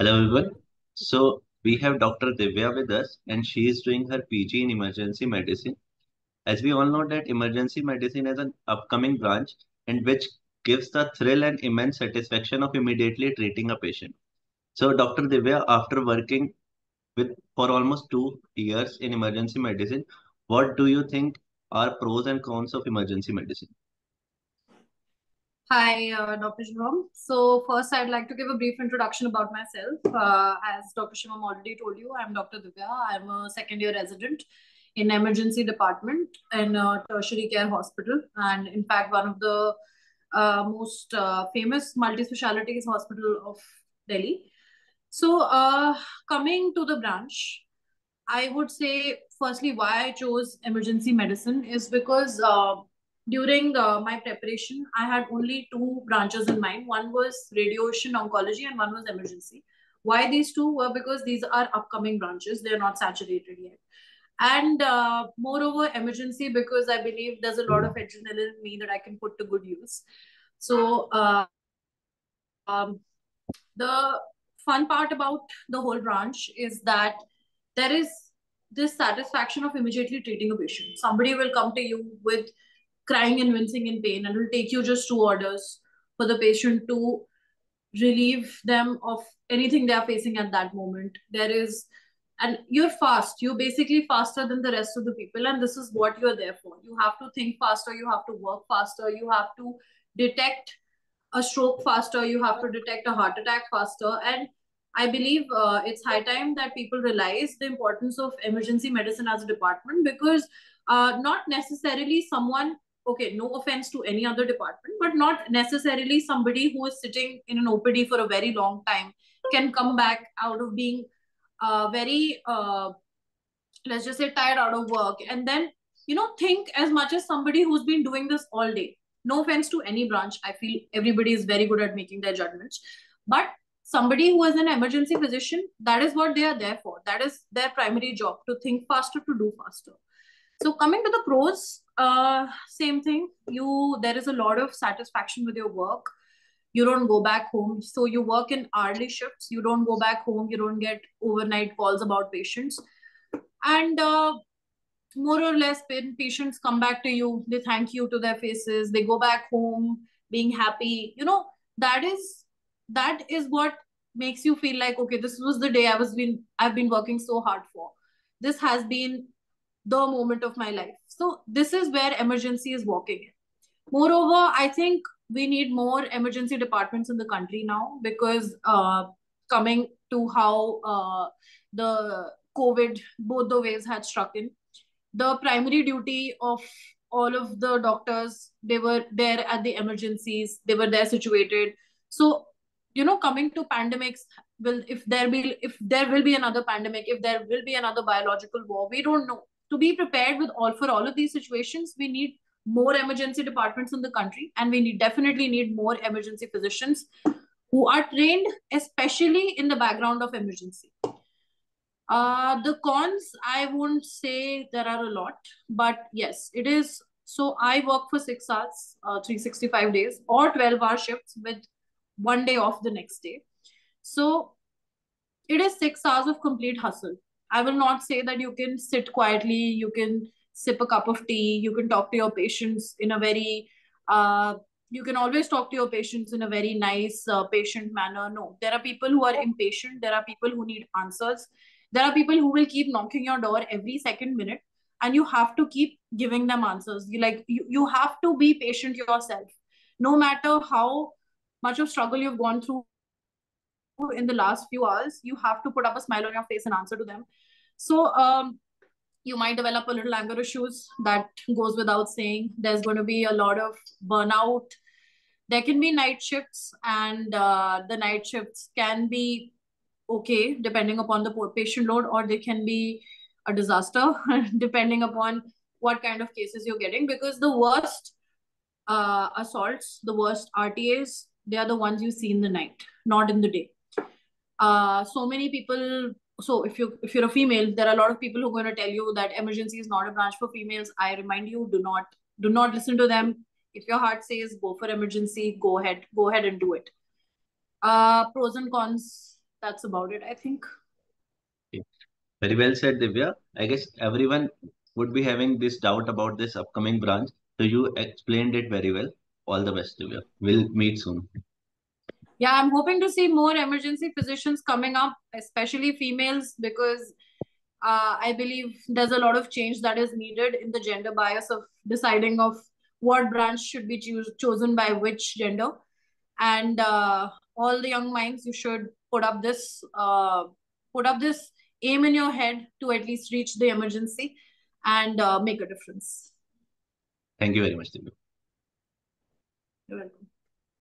Hello everyone. So we have Dr. Divya with us and she is doing her PG in emergency medicine. As we all know that emergency medicine is an upcoming branch and which gives the thrill and immense satisfaction of immediately treating a patient. So Dr. Divya, after working with for almost 2 years in emergency medicine, what do you think are pros and cons of emergency medicine? Hi, Dr. Shivam. So first, I'd like to give a brief introduction about myself. As Dr. Shivam already told you, I'm Dr. Divya. I'm a second-year resident in emergency department in a tertiary care hospital, and in fact, one of the most famous multi-specialties hospital of Delhi. So, coming to the branch, I would say, firstly, why I chose emergency medicine is because during my preparation, I had only two branches in mind. One was radiation oncology and one was emergency. Why these two were because these are upcoming branches, they're not saturated yet. And moreover, emergency because I believe there's a lot of adrenaline in me that I can put to good use. So, um, the fun part about the whole branch is that there is this satisfaction of immediately treating a patient. Somebody will come to you with crying and wincing in pain, and it will take you just two orders for the patient to relieve them of anything they are facing at that moment. There is, and you're fast. You're basically faster than the rest of the people, and this is what you're there for. You have to think faster, you have to work faster, you have to detect a stroke faster, you have to detect a heart attack faster. And I believe it's high time that people realize the importance of emergency medicine as a department because not necessarily someone, okay, no offense to any other department, but not necessarily somebody who is sitting in an OPD for a very long time can come back out of being very, let's just say, tired out of work and then, think as much as somebody who's been doing this all day. No offense to any branch. I feel everybody is very good at making their judgments. But somebody who is an emergency physician, that is what they are there for. That is their primary job, to think faster, to do faster. So coming to the pros, same thing. There is a lot of satisfaction with your work. You don't go back home. So you work in hourly shifts. You don't go back home. You don't get overnight calls about patients. And more or less, when patients come back to you, they thank you to their faces. They go back home being happy. That is what makes you feel like, okay, this was the day I've been working so hard for. This has been the moment of my life. So this is where emergency is walking in. Moreover, I think we need more emergency departments in the country now because coming to how the COVID, both the waves had struck in, the primary duty of all of the doctors, they were there at the emergencies, they were there situated. So, coming to pandemics, if there will be another pandemic, if there will be another biological war, we don't know. To be prepared with all of these situations, we need more emergency departments in the country, and definitely need more emergency physicians who are trained especially in the background of emergency. The cons, I won't say there are a lot, but yes, it is. So I work for 6 hours, 365 days, or 12-hour shifts with one day off the next day. So it is 6 hours of complete hustle. I will not say that you can sit quietly, you can sip a cup of tea, you can talk to your patients in a very, you can always talk to your patients in a very nice, patient manner. No, there are people who are impatient, there are people who need answers, there are people who will keep knocking your door every second minute, and you have to keep giving them answers. You have to be patient yourself. No matter how much of struggle you've gone through in the last few hours, you have to put up a smile on your face and answer to them. So you might develop a little anger issues, that goes without saying. There's going to be a lot of burnout. There can be night shifts, and the night shifts can be okay depending upon the patient load, or they can be a disaster depending upon what kind of cases you're getting, because the worst assaults, the worst RTAs, they are the ones you see in the night, not in the day. So many people. So if you're a female, there are a lot of people who are going to tell you that emergency is not a branch for females. I remind you, do not listen to them. If your heart says go for emergency, go ahead and do it. Pros and cons. that's about it, I think. Okay. Very well said, Divya. I guess everyone would be having this doubt about this upcoming branch. So you explained it very well. All the best, Divya. We'll meet soon. Yeah, I'm hoping to see more emergency physicians coming up, especially females, because I believe there's a lot of change that is needed in the gender bias of deciding of what branch should be chosen by which gender. And all the young minds, you should put up this aim in your head to at least reach the emergency and make a difference. Thank you very much, Divya. You're welcome.